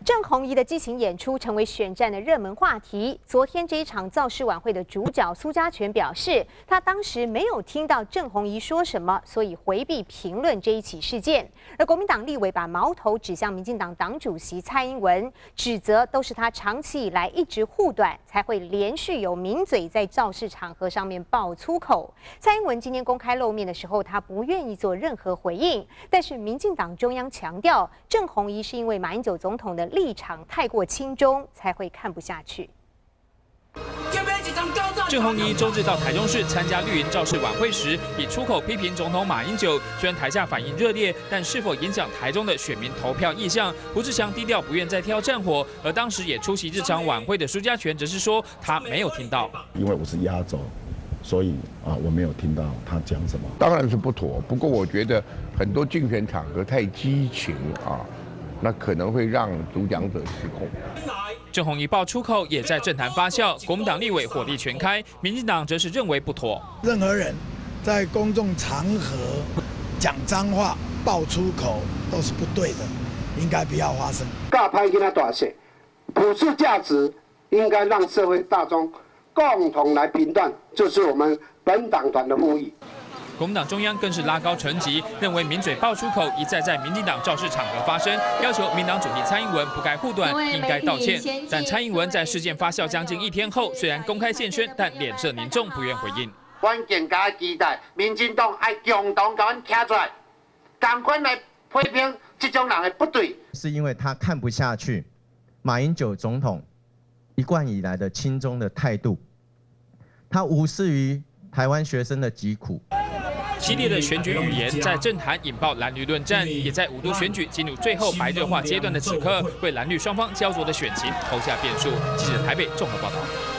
郑弘仪的激情演出成为选战的热门话题。昨天这一场造势晚会的主角苏家全表示，他当时没有听到郑弘仪说什么，所以回避评论这一起事件。而国民党立委把矛头指向民进党党主席蔡英文，指责都是他长期以来一直护短，才会连续有名嘴在造势场合上面爆粗口。蔡英文今天公开露面的时候，他不愿意做任何回应，但是民进党中央强调，郑弘仪是因为马英九总统的立场太过亲中，才会看不下去。 郑弘仪周日到台中市参加绿营造势晚会时，以出口批评总统马英九。虽然台下反应热烈，但是否影响台中的选民投票意向？胡志强低调，不愿再挑战火。而当时也出席这场晚会的苏家全，则是说他没有听到， 因为我是压轴，所以我没有听到他讲什么。 当然是不妥，不过我觉得很多竞选场合太激情那可能会让主讲者失控。 郑弘仪爆出口也在政坛发酵，国民党立委火力全开，民进党则是认为不妥。 任何人在公众场合讲脏话、爆粗口都是不对的，应该不要发生。 教歹囡仔大小，普世价值应该让社会大众共同来评断，这是我们本党团的呼吁。 国民党中央更是拉高层级，认为名嘴爆出口一再在民进党造势场合发生，要求民党主席蔡英文不该护短，应该道歉。但蔡英文在事件发酵将近1天后，虽然公开现身，但脸色凝重，不愿回应。 阮更加期待民进党爱共同把阮站出来，赶快来批评这种人的不对。 是因为他看不下去马英九总统一贯以来的亲中的态度，他无视于台湾学生的疾苦。 激烈的选举语言在政坛引爆蓝绿论战，也在5都选举进入最后白热化阶段的此刻，为蓝绿双方焦灼的选情投下变数。记者台北综合报道。